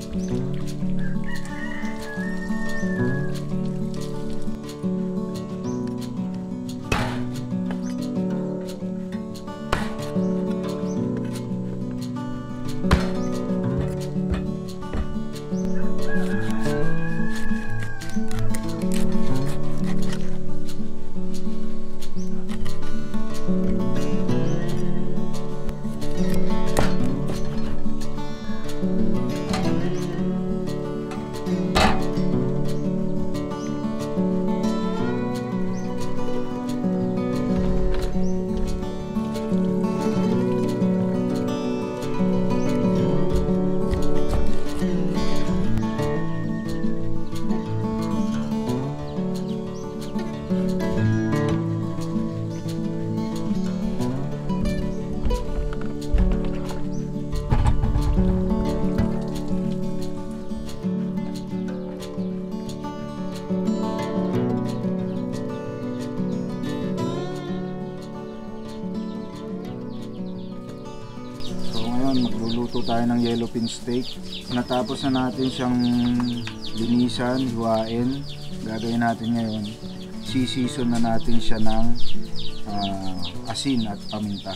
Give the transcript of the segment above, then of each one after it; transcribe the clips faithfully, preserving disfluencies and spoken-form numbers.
Magluluto tayo ng yellowfin steak. Natapos na natin siyang linisan, hiwain. Gagawin natin ngayon, sisison na natin siya ng uh, asin at paminta.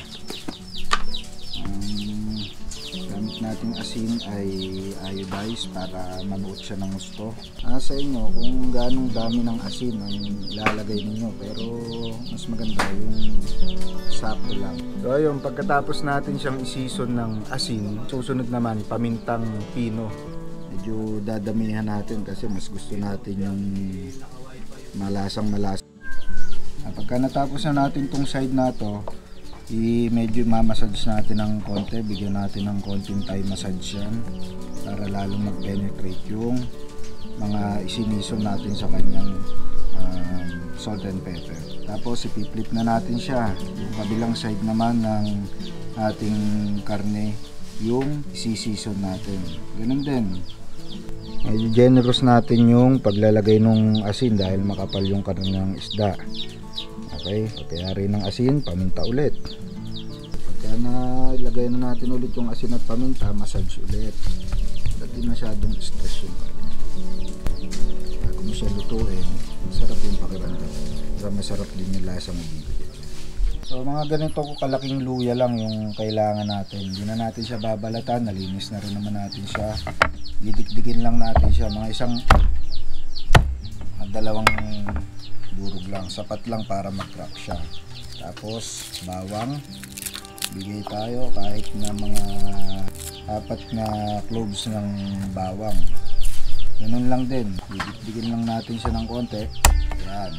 Ang um, gamit nating asin ay iodized para manuot siya ng gusto. Nasa inyo kung ganong dami ng asin ang ilalagay ninyo, pero mas maganda yung sakto lang. So ayun, pagkatapos natin siyang isison ng asin, susunod naman pamintang pino. Medyo dadamihan natin kasi mas gusto natin yung malasang malasa. Pagka natapos na natin tong side na to, i medyo mamassage natin ng konti, bigyan natin ng konting Thai massage yan para lalong mag-penetrate yung mga isinison natin sa kanyang um, salt and pepper. Tapos ipi-flip na natin siya. Yung kabilang side naman ng ating karne, yung isisison natin. Ganun din. Medyo generous natin yung paglalagay ng asin dahil makapal yung karne ng isda. Okay, pagkayari ng asin, paminta ulit. Pagka nalagay na natin ulit yung asin at paminta, massage ulit. Hindi masyadong stress yung karne. Bago mo siya lutuin, masarap yung pakiramdam. Masarap din yung lasa mo dito. So mga ganito ko kalaking luya lang yung kailangan natin. Hindi na natin siya babalatan, nalinis na rin naman natin siya. Didikdikin lang natin siya, mga isang dalawang durog lang, sapat lang para mag-crack siya. Tapos bawang, bigay tayo kahit na mga apat na cloves ng bawang. Ganun lang din, didikdikin lang natin siya ng konti. Ayan.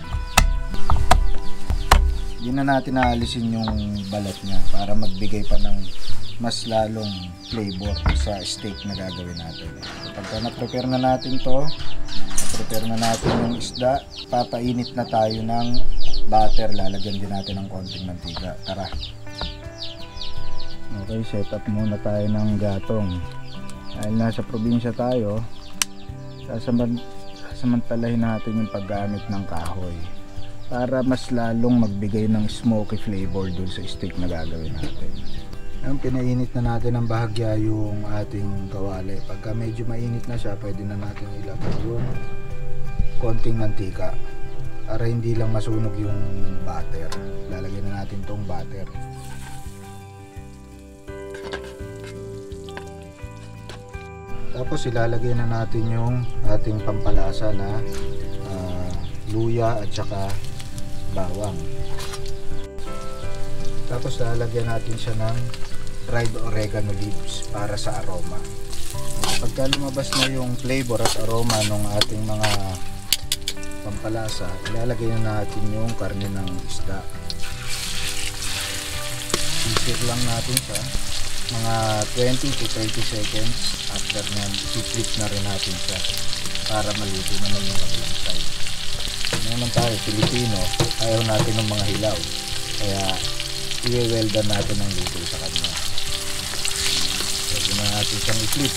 Hindi na natin naalisin yung balat niya para magbigay pa ng mas lalong flavor sa steak na gagawin natin. Pagka na-prepare na natin to, na-prepare na natin yung isda, papainit na tayo ng butter. Lalagyan din natin ng konting mantika. Tara! Okay, set up muna tayo ng gatong. Dahil nasa probinsya tayo, sasamantalahin natin yung paggamit ng kahoy para mas lalong magbigay ng smoky flavor dun sa steak na gagawin natin. Ang pinainit na natin ng bahagya yung ating kawali. Pagka medyo mainit na siya, pwede na natin ilagay yung konting mantika para hindi lang masunog yung butter. Lalagyan na natin tong butter. Tapos ilalagay na natin yung ating pampalasa na uh, luya at saka bawang. Tapos lalagyan natin siya ng dried oregano leaves para sa aroma. Pagka lumabas na yung flavor at aroma ng ating mga pampalasa, ilalagay na natin yung karne ng isda. Sisir lang natin siya mga twenty to thirty seconds. After nyan, i-flip na rin natin siya para maluto naman yung kabilang side. Ano naman tayo, Pilipino, ayaw natin ng mga hilaw, kaya i-weldan natin ang luto sa kanya. Pwede na natin siyang i-flip.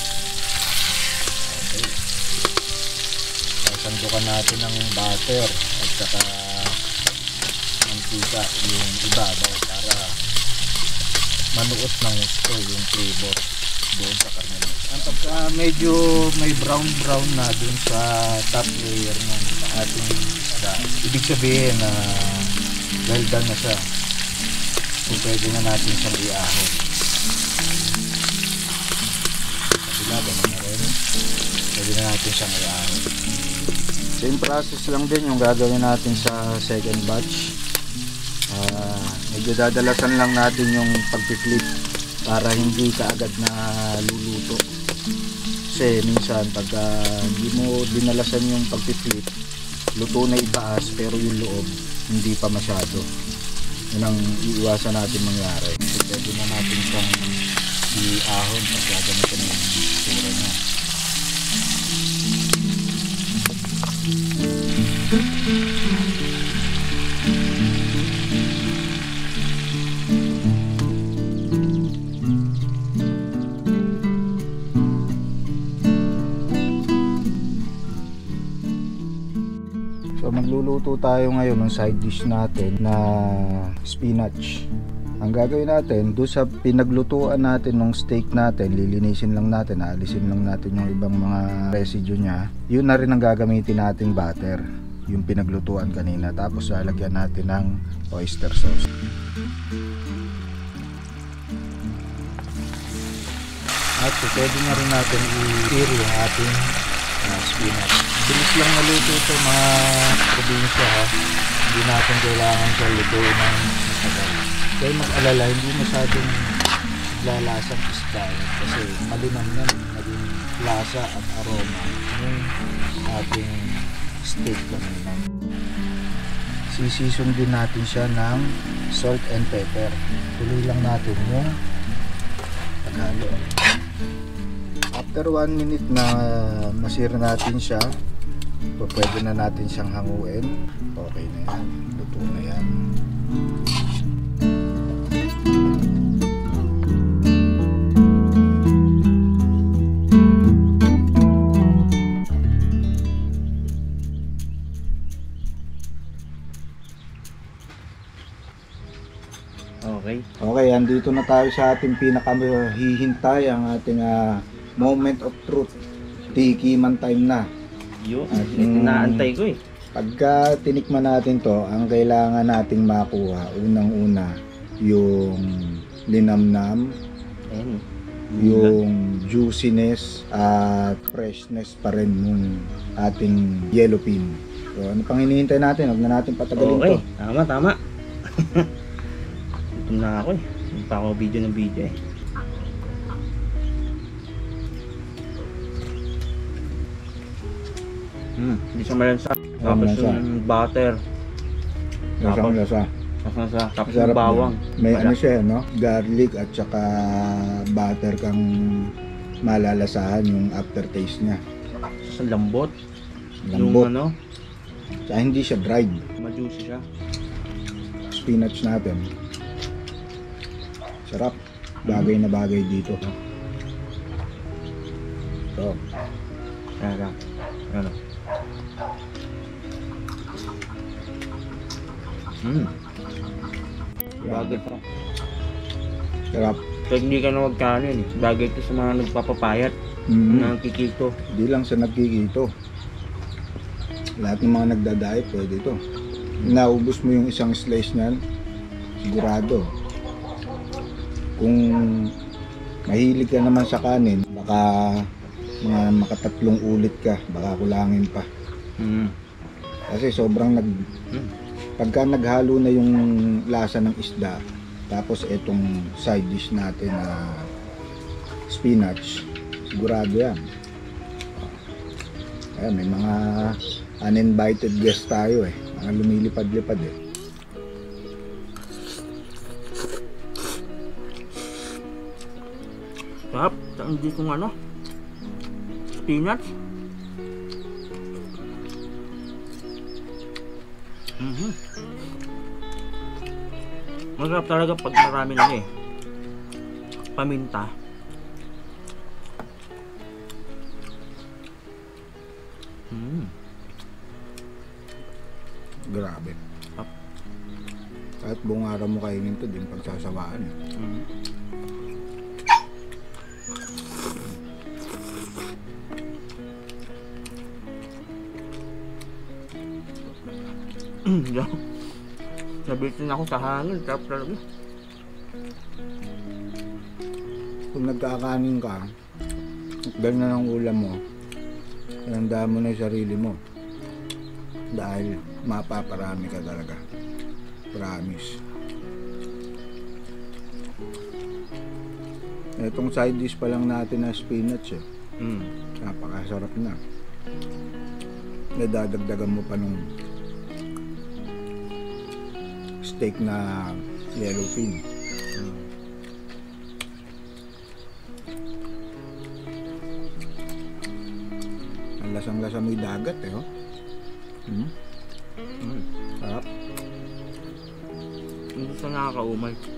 Okay, sasandukan natin ng butter at saka mantika yung ibabaw para manuot ng gusto yung flavor doon sa karne. Pagka medyo may brown brown na dun sa top layer ng ating isda, ibig sabihin na well done na siya. So pwede na natin siyang iahon. Kabila, ganun na rin. Pwede na natin siyang iahon. Same process lang din yung gagawin natin sa second batch. Uh, medyo dadalasan lang natin yung pag-flip para hindi kaagad na luluto. Kasi minsan pagka hindi mo dinalasan yung pag-flip, luto na itaas pero yung loob hindi pa masyado. Yun ang iiwasan natin mangyari. So, pwede na natin siyang i-ahon pagka ganito na yung sura niya. So magluluto tayo ngayon ng side dish natin na spinach. Ang gagawin natin, doon sa pinaglutuan natin ng steak natin, lilinisin lang natin, alisin lang natin yung ibang mga residue niya. Yun na rin ang gagamitin nating butter, yung pinaglutuan kanina. Tapos lalagyan natin ng oyster sauce. At so, pwede na rin natin i-sear yung ating uh, spinach. Bilis lang naluto ito mga probinsya ha. Hindi natin kailangan siya lutuin ng matagal. Kaya mag-alala, hindi masyadong lalasang isda kasi malinam na naging lasa at aroma ng ating steak kanina. Sisison din natin siya ng salt and pepper. Tuloy lang natin yung paghalo. After one minute na masira natin siya, pwede na natin siyang hanguin. Okay na yan, luto na yan. Okay. Okay, andito na tayo sa ating pinakahihintay, ang ating uh, moment of truth. Tikiman time na. Yun, at ito naantay ko eh. Pagka tinikman natin to, ang kailangan nating makuha, unang-una, yung linamnam, Ayan. yung juiciness at freshness pa rin ng ating yellow pin. So, ano pang hinihintay natin? Huwag na natin patagalin Okay, to. tama, tama. Ito na ako eh. Hindi pa ako video ng video eh. Hmm, hindi siya malansa. Tapos Malansa. yung butter. Lasang lasa. Tapos nasa, tapos Sarap yung bawang. niya. May Wala. ano siya, no? Garlic at saka butter kang malalasahan yung aftertaste niya. Sa lambot. Lambot. Yung ano, Saka hindi siya dried. ma-juicy siya. Spinach natin. Sarap. Bagay na bagay dito. So, Kaya, ano. Hmm. Bagay pa. sarap. Pag hindi ka na magkanin eh. Bagay ito sa mga nagpapapayat. Mm. Na kikito. Hindi lang sa nagkikito. Lahat ng mga nagda-diet pwede ito. Naubos mo yung isang slice niyan, sigurado. Kung mahilig ka naman sa kanin, baka mga makatatlong ulit ka, baka kulangin pa. Hmm. Kasi sobrang nag... Hmm. Pagka naghalo na yung lasa ng isda, tapos itong side dish natin na spinach, sigurado yan. Ayan, may mga uninvited guest tayo eh. Mga lumilipad-lipad eh. Sarap. Saan dito ng ano? Spinach. Mhm. Masarap talaga pag marami na eh. Paminta. Mm. Grabe. Up. Kahit buong araw mo kainin to, din pagsasawaan eh. Mm. Nabitin ako sa hangin. Sarap talaga. Kung nagkakanin ka, at ganyan ang ulam mo, tandaan mo na yung sarili mo. Dahil mapaparami ka talaga. Promise. Itong side dish pa lang natin na spinach eh. Mm. Napakasarap na. Nadadagdagan mo pa nung steak na yellowfin. Mm. Ang lasang-lasa may dagat eh. Oh. Hmm? Mm. Sarap. Hindi siya nakakaumay.